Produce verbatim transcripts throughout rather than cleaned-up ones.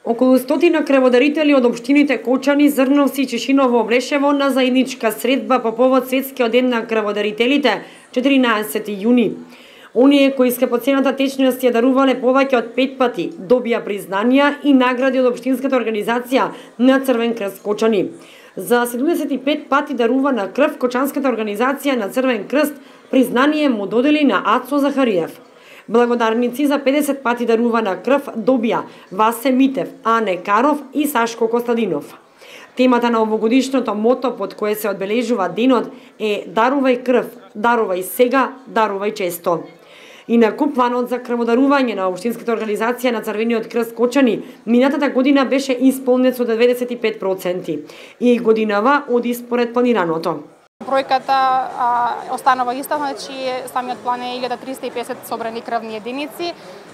Околу стотина крводарители од општините Кочани, Зрновци и Чешиново облешево на заедничка средба по повод Светскиот ден на крводарителите четиринаесети јуни. Оние кои скапоцената течност ја дарувале повеќе од пет пати, добија признанија и награди од општинската организација на Црвен крст Кочани. За седумдесет и пет пати дарувана крв, Кочанската организација на Црвен крст признание му додели на Ацо Захариев. Благодарници за педесет пати дарувана крв добија Васе Митев, Ане Каров и Сашко Костадинов. Темата на овогодишното мото под кое се одбележува денот е "Дарувај крв, дарувај сега, дарувај често". И на куп планот за крводарување на општинската организација на Црвениот крст Кочани минатата година беше исполнет со деветдесет и пет проценти и годинава оди според планираното. Бројката а, останува иста, значи самиот план е илјада триста и песет собрани крвни единици.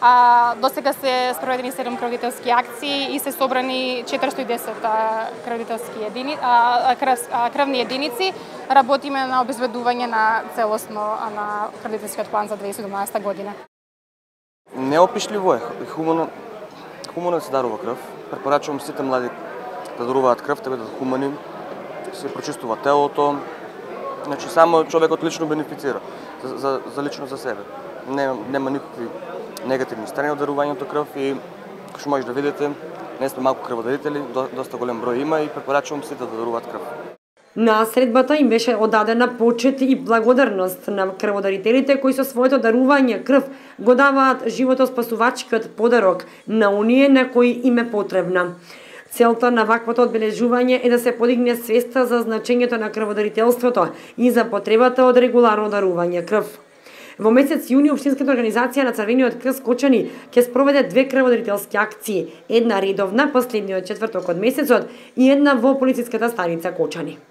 А, до сега се спроведени седум крводарски акции и се собрани четиристо и десет а, крвдарски едини, а, крв, а, крвни единици. Работиме на обезбедување на целосно на крвдарскиот план за две илјади и седумнаесета година. Неопишливо е, хумано, хумано да се дарува крв. Препорачувам сите млади да даруваат крв, да бидат хумани, да се прочистува телото. Значи само човекот лично бенефицира за, за, за лично за себе. Нема, нема никакви негативни страни од дарувањето крв и што може да видите, не сме малку крводарители, до, доста голем број има и препорачувам сите да даруваат крв. На средбата им беше одадена почет и благодарност на крводарителите кои со своето дарување крв го даваат животоспасувачкиот подарок на оние на кои им е потребна. Целта на ваквото одбележување е да се подигне свеста за значењето на крводарителството и за потребата од регуларно дарување крв. Во месец јуни општинската организација на Црвениот крст Кочани ќе спроведе две крводарителски акции, една редовна последниот четврток од месецот и една во полициската станица Кочани.